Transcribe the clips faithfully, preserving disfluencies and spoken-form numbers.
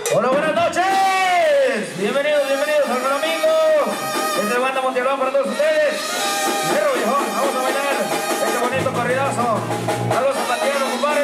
Hola, buenas noches. Bienvenidos, bienvenidos al domingo. Desde Banda Montialbán para todos ustedes. Pero viejón, vamos a bailar este bonito corridazo. A los zapatianos, compadre.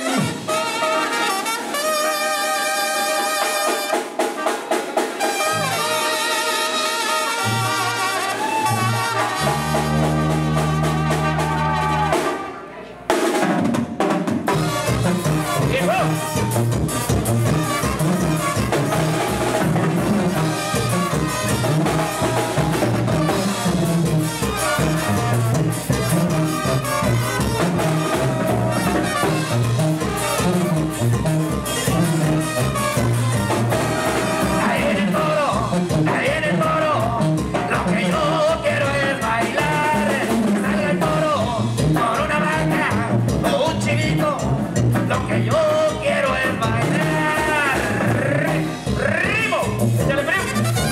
Lo que yo quiero es bailar. Ritmo. Échale frío.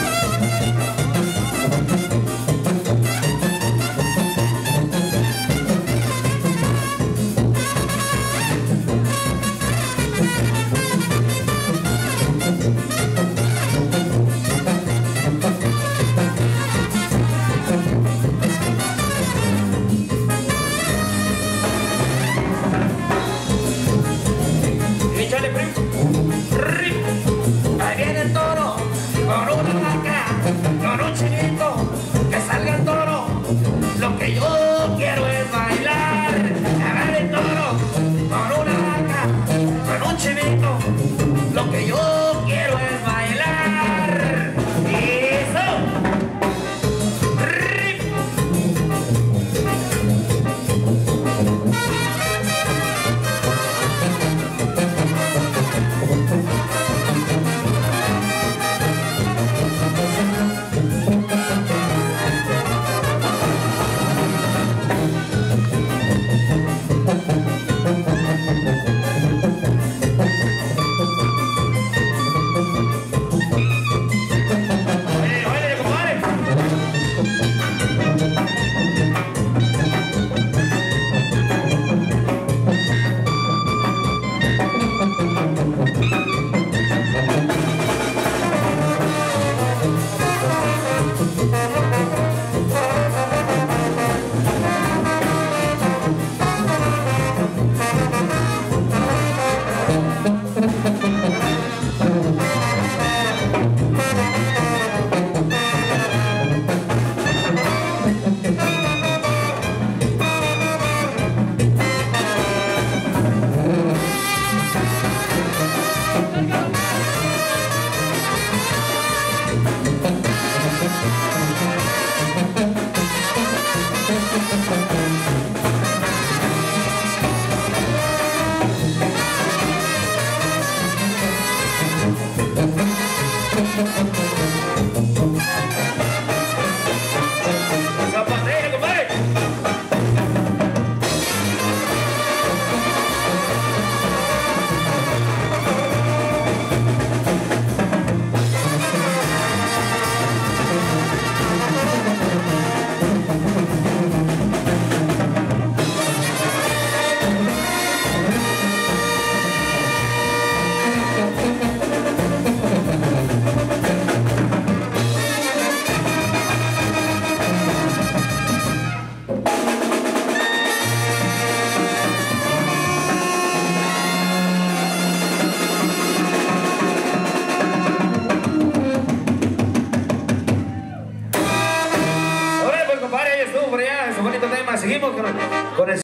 Échale frío. Ahí viene el toro con una vaca, con un chinito, que salga el toro. Lo que yo quiero es bailar. Agarra el toro con una vaca, con un chinito. Lo que yo quiero es bailar. ¡Eso! Zapatero, compadre. Seguimos con el